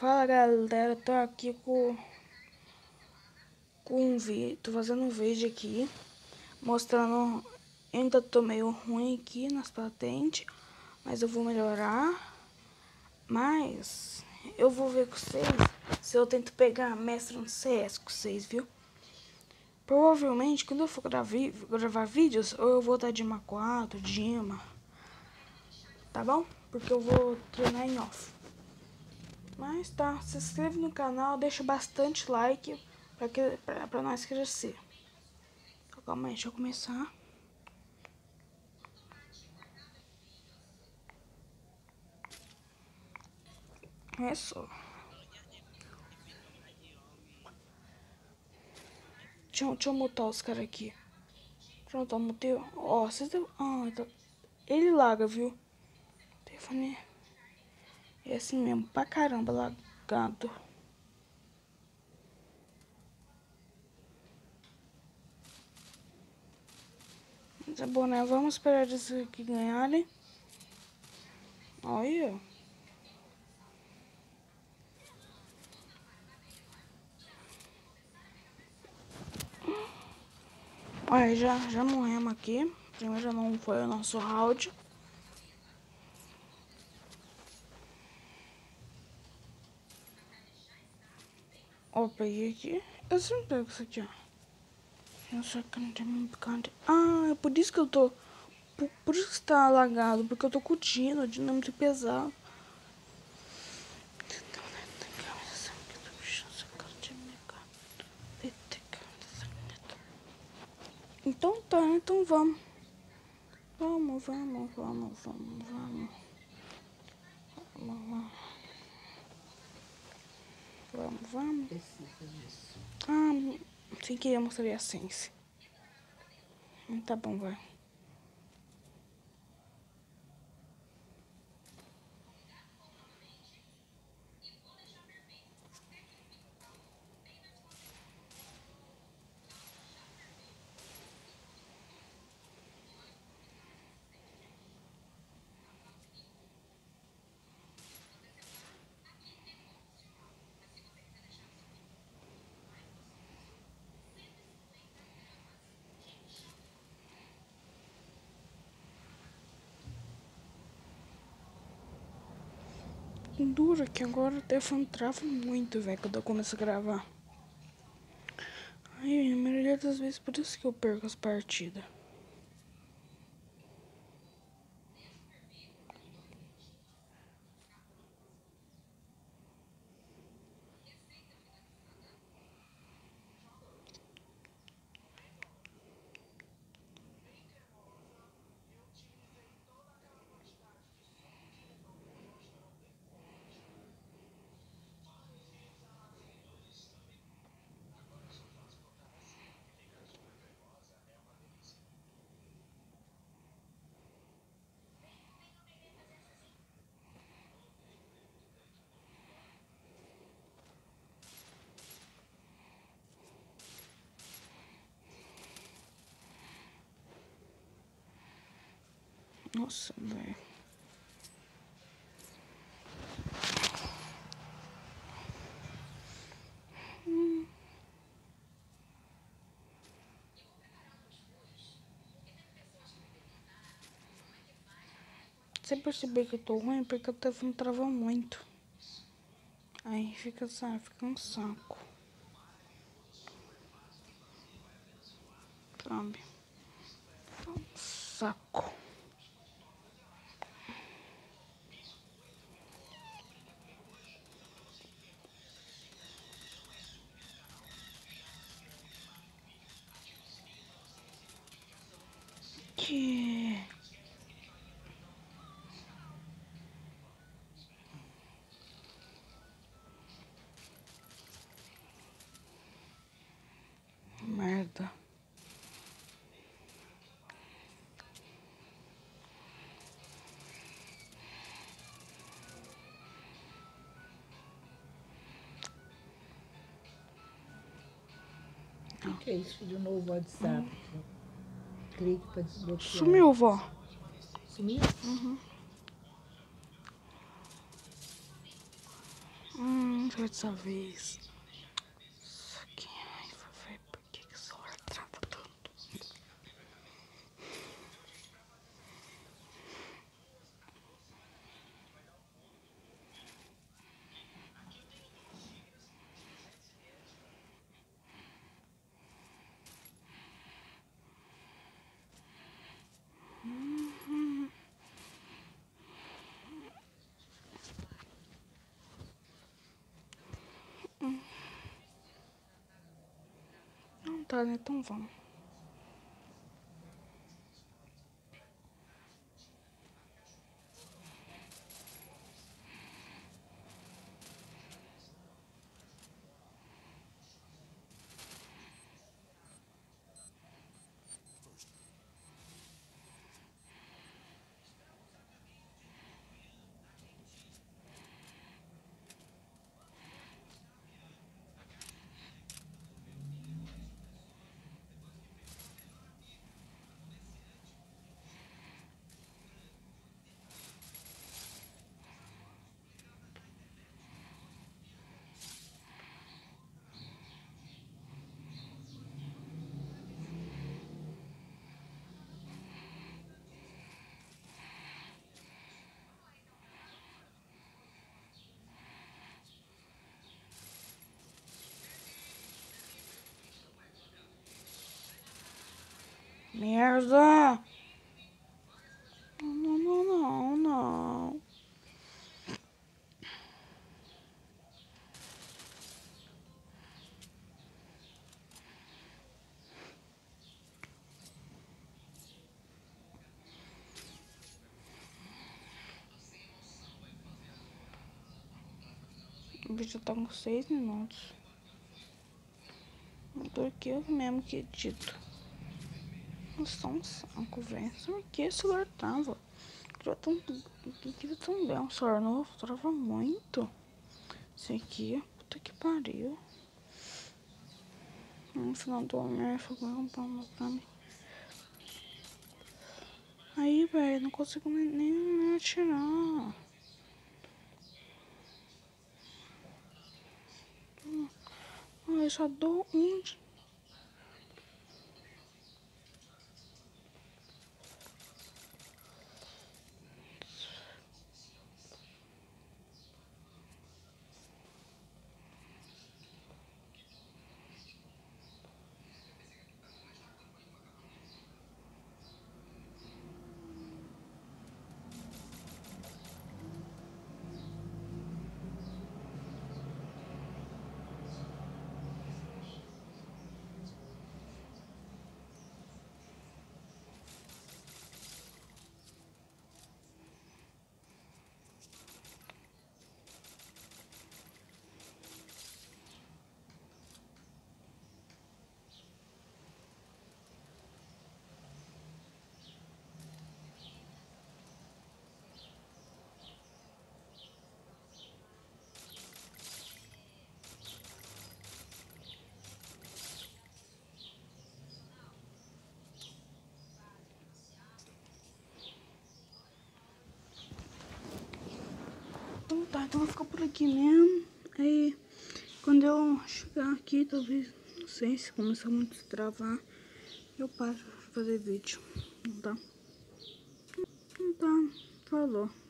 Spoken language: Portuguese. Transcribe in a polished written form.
Fala galera, tô aqui com um vídeo, tô fazendo um vídeo aqui mostrando, ainda tô meio ruim aqui nas patentes, mas eu vou melhorar, mas eu vou ver com vocês se eu tento pegar mestre no CS com vocês, viu? Provavelmente quando eu for gravar vídeos, ou eu vou estar de MA4, Dima, tá bom? Porque eu vou treinar em off. Mas tá, se inscreve no canal, deixa bastante like pra nós crescer. Então, calma aí, deixa eu começar. É só. Deixa eu mutar os caras aqui. Pronto, eu mutei. Ó, vocês deu... então... Ele laga, viu? O telefone é assim mesmo, pra caramba, lagado. Mas é bom, né? Vamos esperar eles aqui ganharem. Olha. Olha, já morremos aqui. Primeiro não foi o nosso round. Ó, peguei aqui. Eu sempre pego isso aqui, ó. Nossa, que não tem muito picante. Ah, é por isso que eu tô... Por isso que tá alagado. Porque eu tô curtindo. O dinâmico é muito pesado. Então tá, então vamos. Vamos. Ah, sem querer mostrei a Sense. Tá bom, vai. Dura que agora o telefone trava muito, velho, quando eu começo a gravar. Ai, a maioria das vezes por isso que eu perco as partidas. Nossa, velho. Você percebeu que eu tô ruim porque o telefone trava muito. Aí fica, sabe, fica um saco. Sabe? Um saco. Que... merda. O que é isso de novo WhatsApp? Clique para desbloquear. Sumiu, vó. Sumiu? Uhum. vamos ver dessa vez. Só que, ai, vou ver por que o celular trava tanto. Não tá, né? Então vamos. Merda! Não, não, não, não. O vídeo tá com 6 minutos. Porque eu mesmo que edito. Nossa, um saco, velho. Por que esse celular trava? Queria tão bem um celular novo. Trava muito. Esse aqui, puta que pariu. No final do mês, eu vou comprar uma pra mim. Aí, velho, não consigo nem atirar. Eu só dou um. Então tá, então eu vou ficar por aqui mesmo. Aí, quando eu chegar aqui, talvez, não sei, se começar muito a se travar, eu paro pra fazer vídeo. Não tá? Não tá, falou.